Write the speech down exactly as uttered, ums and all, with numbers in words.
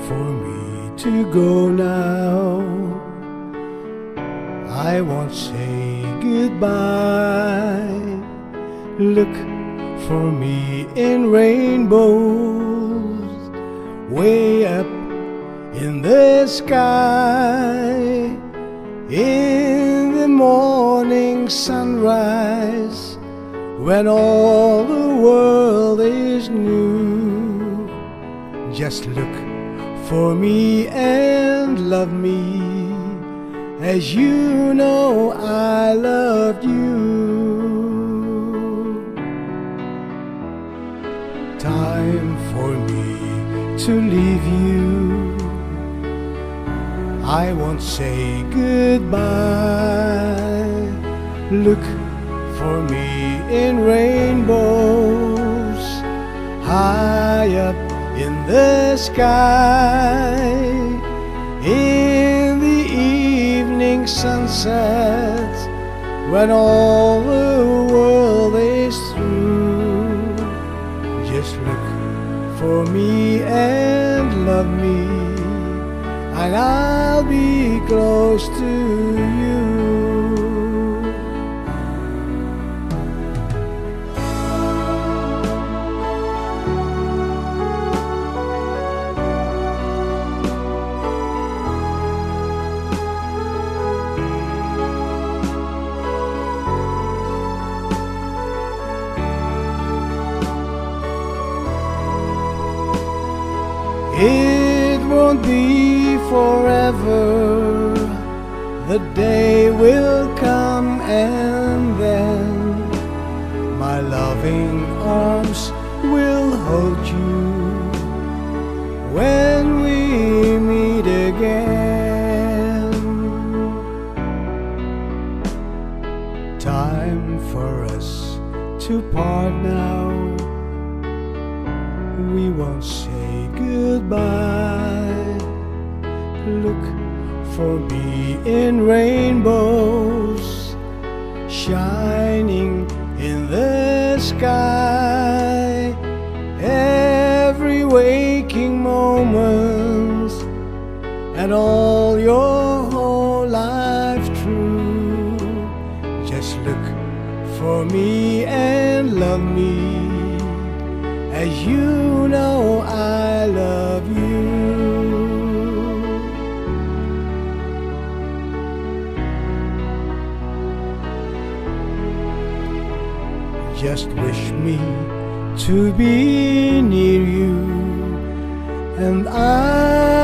for me to go now. I won't say goodbye. Look for me in rainbows, way up in the sky. In the morning sunrise, when all the world is new, just look for me and love me as you know I loved you. Time for me to leave you. I won't say goodbye. Look for me in rainbows, high up in the sky. In the evening sunset, when all the world is through, just look for me and love me, and I'll be close to you. It won't be forever, the day will come, and then my loving arms will hold you when we meet again. Time for us to part now. We won't say goodbye. Look for me in rainbows, shining in the sky. Every waking moment and all your whole life through, just look for me and love me as you know I love you. Just wish me to be near you, and I